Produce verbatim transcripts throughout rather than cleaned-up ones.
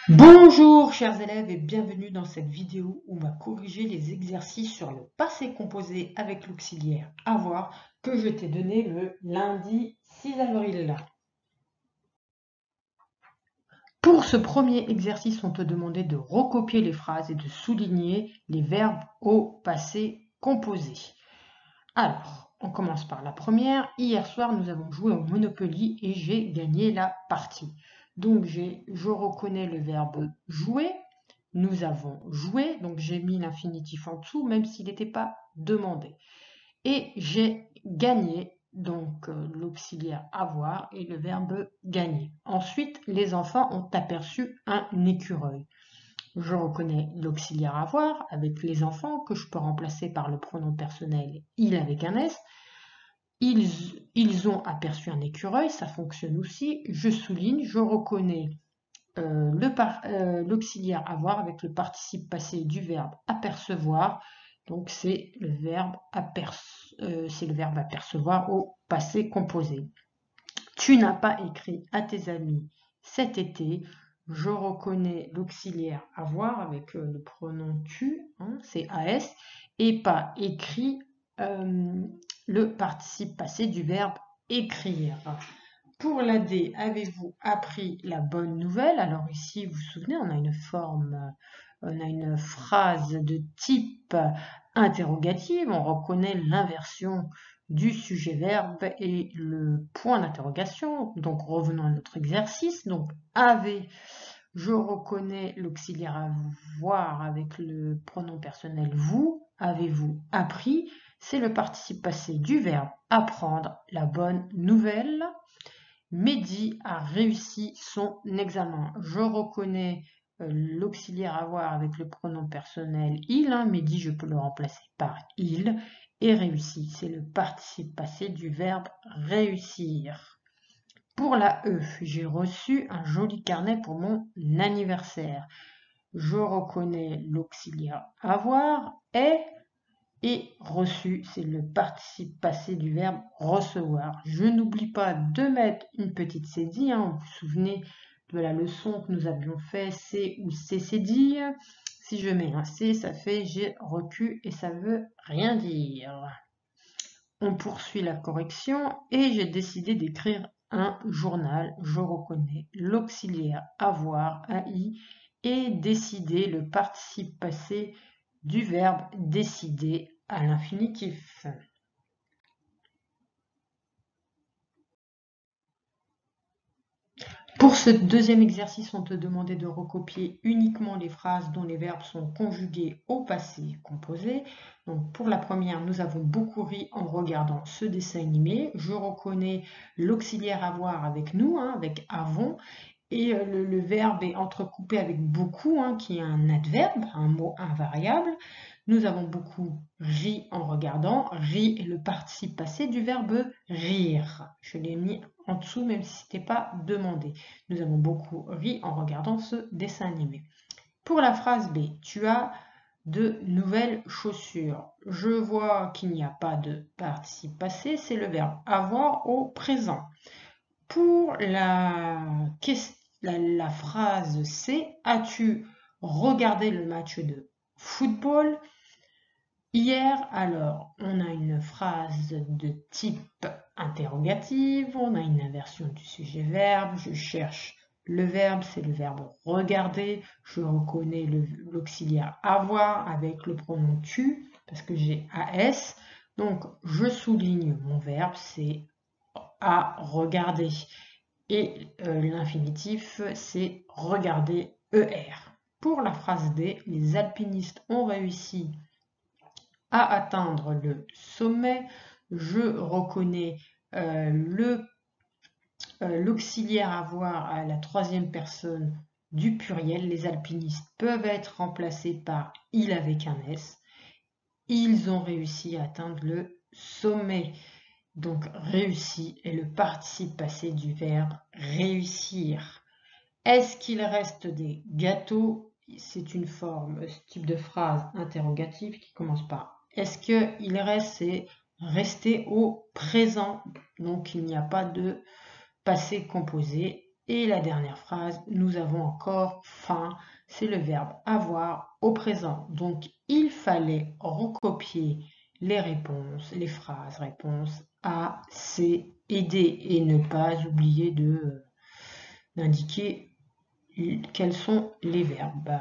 Bonjour chers élèves et bienvenue dans cette vidéo où on va corriger les exercices sur le passé composé avec l'auxiliaire avoir que je t'ai donné le lundi six avril. Pour ce premier exercice, on te demandait de recopier les phrases et de souligner les verbes au passé composé. Alors, on commence par la première. Hier soir, nous avons joué au Monopoly et j'ai gagné la partie. Donc, je reconnais le verbe jouer. Nous avons joué, donc j'ai mis l'infinitif en dessous, même s'il n'était pas demandé. Et j'ai gagné, donc euh, l'auxiliaire avoir et le verbe gagner. Ensuite, les enfants ont aperçu un écureuil. Je reconnais l'auxiliaire avoir avec les enfants que je peux remplacer par le pronom personnel il avec un S. Ils, ils ont aperçu un écureuil, ça fonctionne aussi. Je souligne, je reconnais euh, l'auxiliaire euh, avoir avec le participe passé du verbe apercevoir. Donc c'est le verbe aperce, euh, c'est le verbe apercevoir au passé composé. Tu n'as pas écrit à tes amis cet été. Je reconnais l'auxiliaire avoir avec euh, le pronom tu, hein, c'est as, et pas écrit euh, le participe passé du verbe écrire. Pour la D, avez-vous appris la bonne nouvelle? Alors ici, vous vous souvenez, on a une forme, on a une phrase de type interrogative, on reconnaît l'inversion du sujet-verbe et le point d'interrogation. Donc revenons à notre exercice. Donc avez, je reconnais l'auxiliaire avoir avec le pronom personnel vous. Avez-vous appris? C'est le participe passé du verbe apprendre la bonne nouvelle. Mehdi a réussi son examen. Je reconnais euh, l'auxiliaire avoir avec le pronom personnel il. Hein, Mehdi, je peux le remplacer par il. Et réussi, c'est le participe passé du verbe réussir. Pour la E, j'ai reçu un joli carnet pour mon anniversaire. Je reconnais l'auxiliaire avoir est. Et reçu, c'est le participe passé du verbe recevoir. Je n'oublie pas de mettre une petite cédille. Hein. Vous vous souvenez de la leçon que nous avions fait, c'est ou c'est cédille. Si je mets un C, ça fait j'ai reçu et ça veut rien dire. On poursuit la correction et j'ai décidé d'écrire un journal. Je reconnais l'auxiliaire avoir, A I, et décider le participe passé du verbe décider à l'infinitif. Pour ce deuxième exercice, on te demandait de recopier uniquement les phrases dont les verbes sont conjugués au passé composé. Donc pour la première, nous avons beaucoup ri en regardant ce dessin animé. Je reconnais l'auxiliaire avoir avec nous, hein, avec avons. Et le, le verbe est entrecoupé avec beaucoup, hein, qui est un adverbe, un mot invariable. Nous avons beaucoup ri en regardant. Ri est le participe passé du verbe rire. Je l'ai mis en dessous, même si ce n'était pas demandé. Nous avons beaucoup ri en regardant ce dessin animé. Pour la phrase B, tu as de nouvelles chaussures. Je vois qu'il n'y a pas de participe passé, c'est le verbe avoir au présent. Pour la, la, la phrase C, as-tu regardé le match de football hier? Alors, on a une phrase de type interrogative, on a une inversion du sujet-verbe, je cherche le verbe, c'est le verbe regarder, je reconnais l'auxiliaire avoir avec le pronom tu, parce que j'ai as, donc je souligne mon verbe, c'est à regarder. Et euh, l'infinitif, c'est regarder, E R. Pour la phrase D, les alpinistes ont réussi à atteindre le sommet. Je reconnais euh, le, euh, l'auxiliaire avoir à la troisième personne du pluriel. Les alpinistes peuvent être remplacés par il avec un S. Ils ont réussi à atteindre le sommet. Donc réussi est le participe passé du verbe réussir. Est-ce qu'il reste des gâteaux? C'est une forme, ce type de phrase interrogative qui commence par est-ce qu'il reste? C'est rester au présent. Donc il n'y a pas de passé composé. Et la dernière phrase, nous avons encore faim, c'est le verbe avoir au présent. Donc, il fallait recopier les réponses, les phrases, réponses A, C et D et ne pas oublier de d'indiquer quels sont les verbes.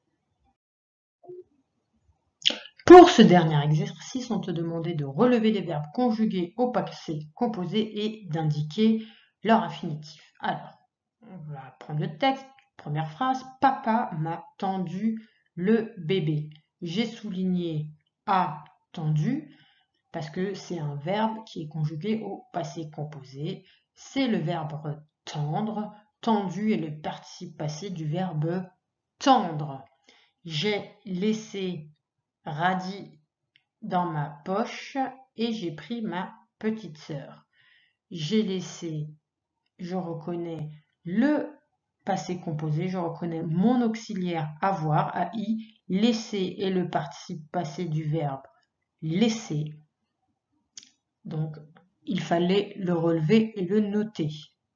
Pour ce dernier exercice, on te demandait de relever les verbes conjugués au passé composé et d'indiquer leur infinitif. Alors, on va prendre le texte. Première phrase, papa m'a tendu le bébé. J'ai souligné a tendu parce que c'est un verbe qui est conjugué au passé composé. C'est le verbe tendre. Tendu est le participe passé du verbe tendre. J'ai laissé radis dans ma poche et j'ai pris ma petite sœur. J'ai laissé, je reconnais le passé composé, je reconnais mon auxiliaire avoir, A I, laisser est le participe passé du verbe laisser. Donc, il fallait le relever et le noter.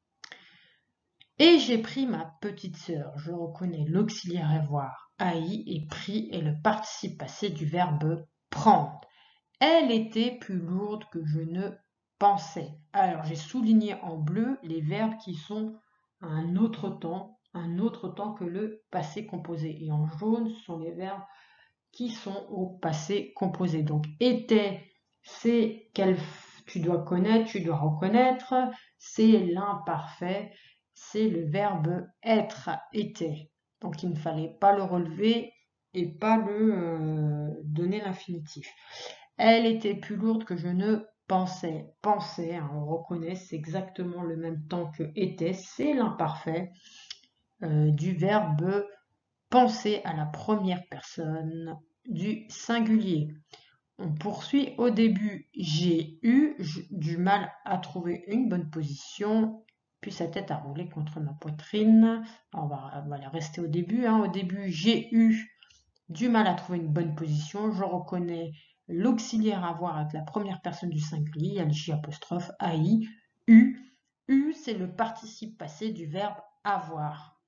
Et j'ai pris ma petite sœur, je reconnais l'auxiliaire avoir, A I, et pris est le participe passé du verbe prendre. Elle était plus lourde que je ne pensais. Alors, j'ai souligné en bleu les verbes qui sont à un autre temps, un autre temps que le passé composé. Et en jaune, ce sont les verbes qui sont au passé composé. Donc, était, c'est quel tu dois connaître, tu dois reconnaître. C'est l'imparfait, c'est le verbe être, était. Donc, il ne fallait pas le relever et pas le euh, donner l'infinitif. Elle était plus lourde que je ne pensais. Pensais, hein, on reconnaît, c'est exactement le même temps que était, c'est l'imparfait euh, du verbe penser à la première personne du singulier. On poursuit. Au début, j'ai eu du mal à trouver une bonne position, puis sa tête a roulé contre ma poitrine. On va, on va rester au début. Hein. Au début, j'ai eu du mal à trouver une bonne position. Je reconnais l'auxiliaire avoir avec la première personne du singulier, il y a le J apostrophe, A I, U. U, c'est le participe passé du verbe avoir.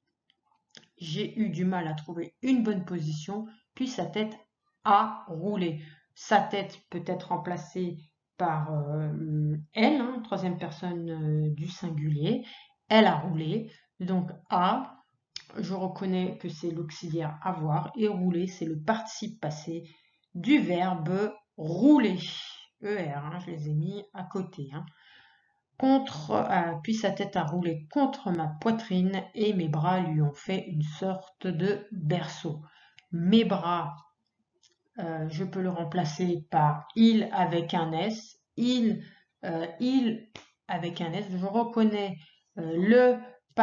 J'ai eu du mal à trouver une bonne position, puis sa tête a roulé. Sa tête peut être remplacée par euh, elle, hein, troisième personne euh, du singulier. Elle a roulé, donc a. Je reconnais que c'est l'auxiliaire avoir et rouler, c'est le participe passé du verbe rouler. E R, hein, je les ai mis à côté. Hein. Contre, euh, puis sa tête a roulé contre ma poitrine et mes bras lui ont fait une sorte de berceau. Mes bras, euh, je peux le remplacer par il avec un S. Il, euh, il avec un S. Je reconnais euh, le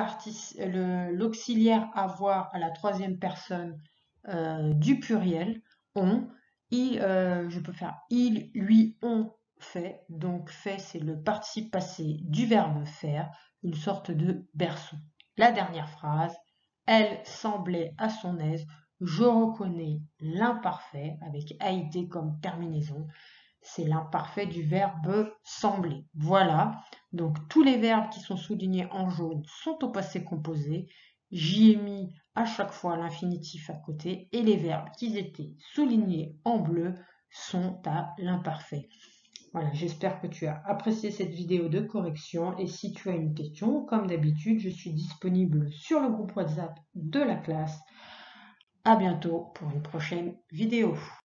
l'auxiliaire avoir à la troisième personne euh, du pluriel, on, il, euh, je peux faire il, lui, on fait, donc fait c'est le participe passé du verbe faire, une sorte de berceau. La dernière phrase, elle semblait à son aise, je reconnais l'imparfait avec A I T comme terminaison, c'est l'imparfait du verbe sembler. Voilà, donc tous les verbes qui sont soulignés en jaune sont au passé composé. J'y ai mis à chaque fois l'infinitif à côté et les verbes qui étaient soulignés en bleu sont à l'imparfait. Voilà, j'espère que tu as apprécié cette vidéo de correction et si tu as une question, comme d'habitude, je suis disponible sur le groupe WhatsApp de la classe. À bientôt pour une prochaine vidéo.